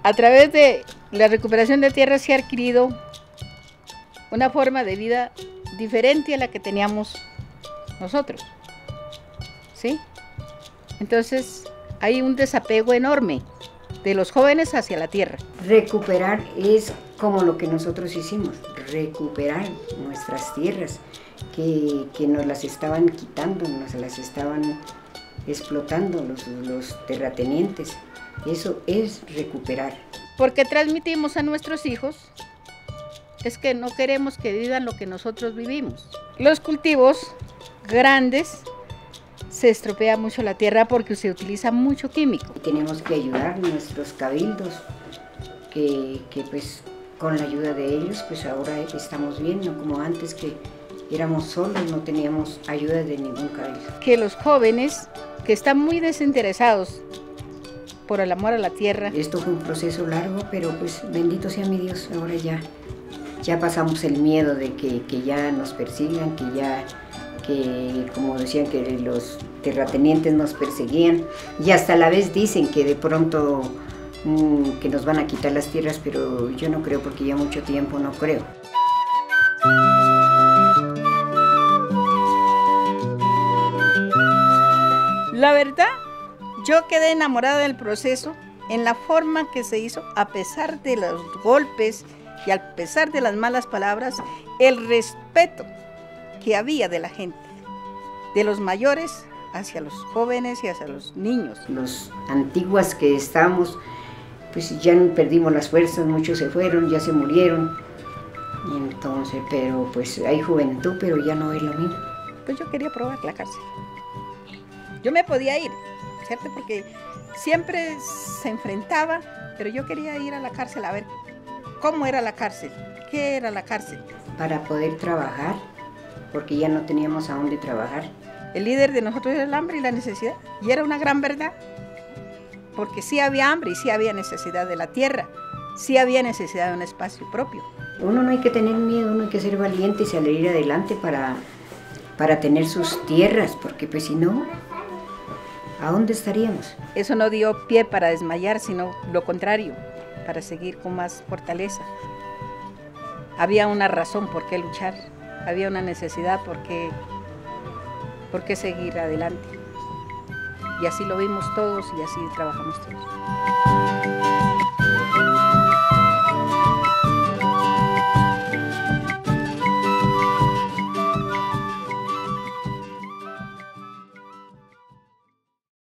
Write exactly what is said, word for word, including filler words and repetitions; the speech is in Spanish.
A través de la recuperación de tierra se ha adquirido una forma de vida diferente a la que teníamos nosotros, ¿sí? Entonces hay un desapego enorme de los jóvenes hacia la tierra. Recuperar es como lo que nosotros hicimos, recuperar nuestras tierras que, que nos las estaban quitando, nos las estaban explotando los, los terratenientes. Eso es recuperar. Porque transmitimos a nuestros hijos, es que no queremos que vivan lo que nosotros vivimos. Los cultivos grandes se estropea mucho la tierra porque se utiliza mucho químico. Tenemos que ayudar a nuestros cabildos, que, que pues con la ayuda de ellos pues ahora estamos bien, no como antes que éramos solos, no teníamos ayuda de ningún cabildo. Que los jóvenes que están muy desinteresados por el amor a la tierra. Esto fue un proceso largo, pero pues bendito sea mi Dios, ahora ya, ya pasamos el miedo de que, que ya nos persigan, que ya, que como decían que los terratenientes nos perseguían y hasta a la vez dicen que de pronto mmm, que nos van a quitar las tierras, pero yo no creo porque ya mucho tiempo no creo. La verdad, yo quedé enamorada del proceso en la forma que se hizo, a pesar de los golpes y a pesar de las malas palabras, el respeto que había de la gente, de los mayores hacia los jóvenes y hacia los niños. Los antiguos que estamos, pues ya perdimos las fuerzas, muchos se fueron, ya se murieron, y entonces, pero pues hay juventud, pero ya no es lo mismo. Pues yo quería probar la cárcel. Yo me podía ir, ¿cierto? Porque siempre se enfrentaba, pero yo quería ir a la cárcel a ver cómo era la cárcel, qué era la cárcel. Para poder trabajar, porque ya no teníamos a dónde trabajar. El líder de nosotros era el hambre y la necesidad, y era una gran verdad, porque sí había hambre y sí había necesidad de la tierra, sí había necesidad de un espacio propio. Uno no hay que tener miedo, uno hay que ser valiente y salir adelante para, para tener sus tierras, porque pues si no, ¿a dónde estaríamos? Eso no dio pie para desmayar, sino lo contrario, para seguir con más fortaleza. Había una razón por qué luchar, había una necesidad por qué, por qué seguir adelante. Y así lo vimos todos y así trabajamos todos.